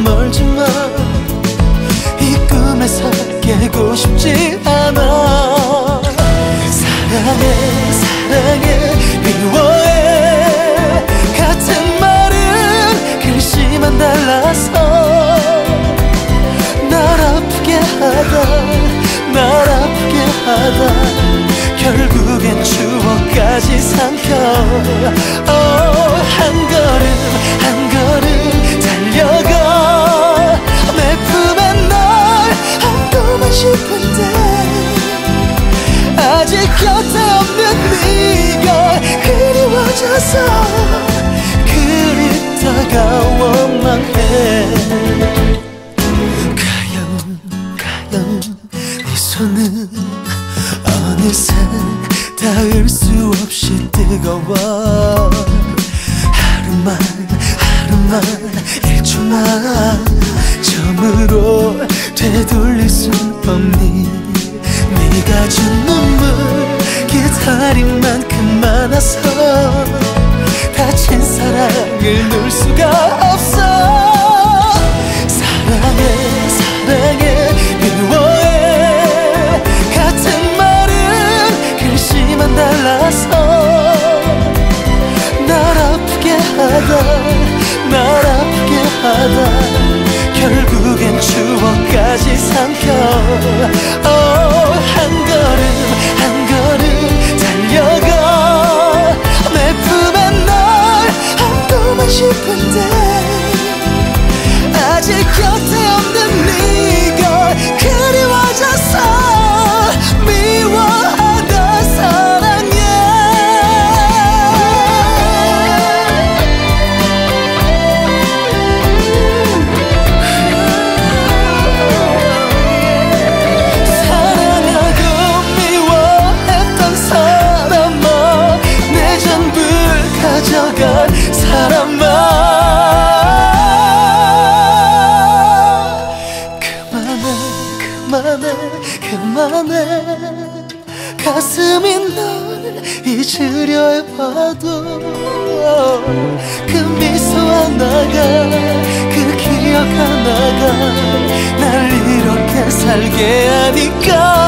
멀지만 이 꿈에서 깨고 싶지 않아. 사랑해 사랑해 미워해 같은 말은 글씨만 달라서 날 아프게 하다 날 아프게 하다 결국엔 추억까지 삼켜. 한 걸음 한 걸음 달려가 내 품에 널 안고만 싶은데 아직 곁에 없는 네가 그리워져서 그립다가 원망해. 가영 네 손은 어느새 닿을 수 없이 뜨거워. 하루만 1초만 처음으로 되돌릴 순 없니. 네가 준 눈물 기다린 만큼 많아서 다친 사랑을 놓을 수가 없어. 사랑해 사랑해 미워해 같은 말은 글씨만 달라서 날 아프게 하다 날 아프게 하다 결국엔 추억까지 삼켜. 한 걸음 한 걸음 달려가 내 품에 널 안고만 싶은데 아직 곁에 없는 네가 그리워져서 미워하다 사랑해. 사랑하고 미워했던 사람아 내 전부를 가져간 사람아 그만해 가슴이 널 잊으려 해봐도 그 미소 하나가 그 기억 하나가 날 이렇게 살게 하니까.